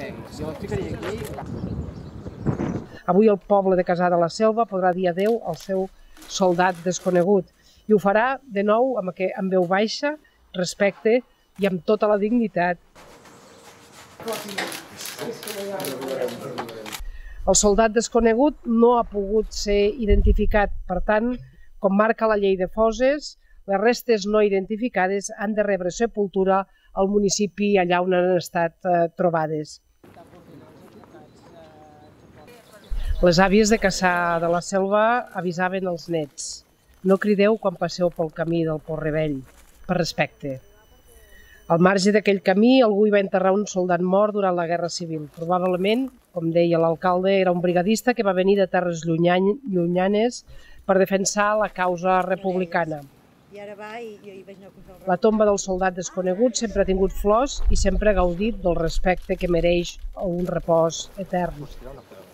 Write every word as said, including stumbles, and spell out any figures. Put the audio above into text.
Jo explicaria aquí. Avui el poble de Cassà de la Selva podrà dir adeu al seu soldat desconegut i ho farà de nou amb, amb veu baixa, respecte i amb tota la dignitat. El soldat desconegut no ha pogut ser identificat, per tant, com marca la llei de fosses, les restes no identificades han de rebre sepultura al municipi allà on han estat eh, trobades. Les àvies de Cassà de la Selva avisaven els nets: no crideu quan passeu pel camí del Porrevell, per respecte. Al marge d'aquell camí, algú hi va enterrar un soldat mort durant la Guerra Civil. Probablement, com deia l'alcalde, era un brigadista que va venir de terres llunyanes per defensar la causa republicana. La tomba del soldat desconegut sempre ha tingut flors i sempre ha gaudit del respecte que mereix un repòs etern.